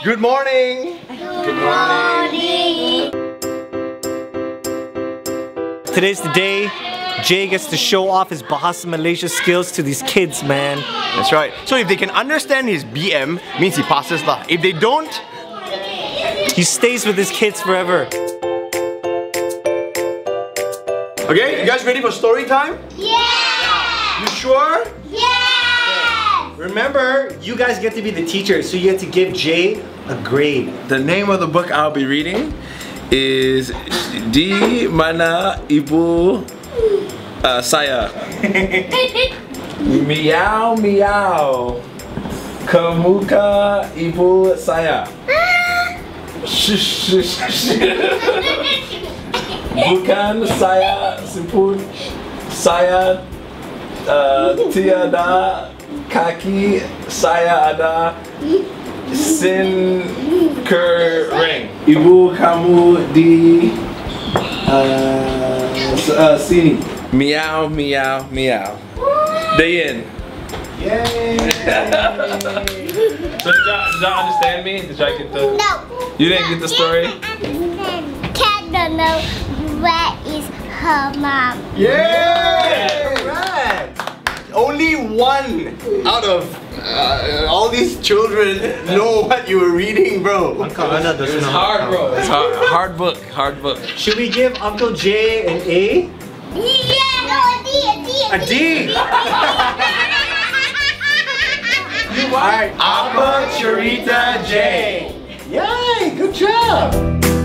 Good morning. Good morning. Today's the day Jay gets to show off his Bahasa Malaysia skills to these kids, man. That's right. So if they can understand his BM, means he passes lah. If they don't, he stays with his kids forever. okay, you guys ready for story time? Yeah! You sure? Yeah! Remember, you guys get to be the teachers, so you get to give Jay a grade. The name of the book I'll be reading is Di Mana Ibu Saya. Meow meow. Kemuka Ibu Saya. Shush shush shush. Bukan saya sipun, saya tiada kaki, saya ada sin kering. Ibu kamu di sini. Meow meow meow. Day in. Yay! So did y'all understand me? Did y'all get the? No. You didn't get the story? Cat don't know where is her mom. Yeah! Right. Only one out of all these children know what you were reading, bro. Anna doesn't It's know. hard, bro. It's hard. Hard book. Hard book. Should we give Uncle Jay an A? Yeah! No, a D, a D, A D! Alright, Apa Charita J. Yay! Good job!